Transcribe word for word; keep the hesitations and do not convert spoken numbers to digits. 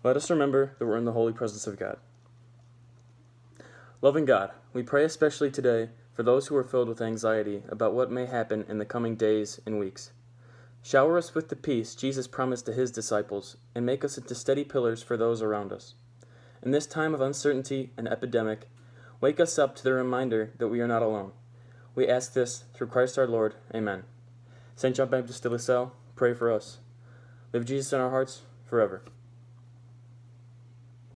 Let us remember that we're in the holy presence of God. Loving God, we pray especially today for those who are filled with anxiety about what may happen in the coming days and weeks. Shower us with the peace Jesus promised to his disciples, and make us into steady pillars for those around us. In this time of uncertainty and epidemic, wake us up to the reminder that we are not alone. We ask this through Christ our Lord. Amen. Saint John Baptist de La Salle, pray for us. Live Jesus in our hearts forever.